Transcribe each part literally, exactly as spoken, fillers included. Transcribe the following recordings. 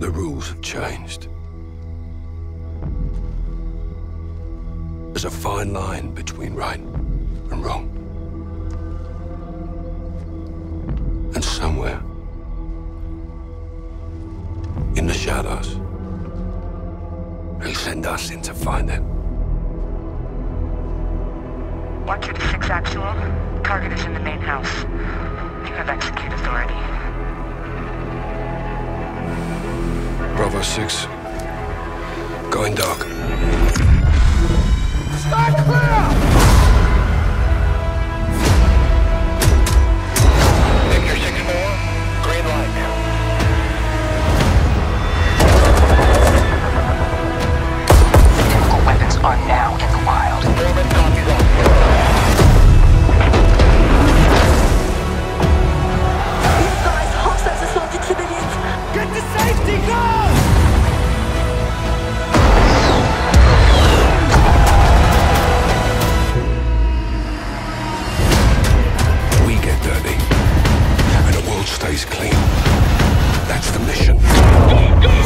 The rules have changed. There's a fine line between right and wrong. And somewhere, in the shadows, they send us in to find it. One two to six actual. Target is in the main house. You have execute authority. Bravo six. Going dark. Start clear! Victor six four, green light. Chemical weapons are now in the wild. Foreman copies all. You guys, hostiles assaulted civilians. Get to safety, go! We get dirty, and the world stays clean. That's the mission. Go, go!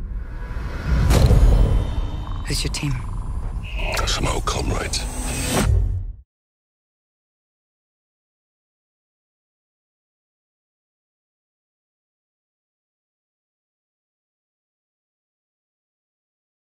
Who's your team? Some old comrades.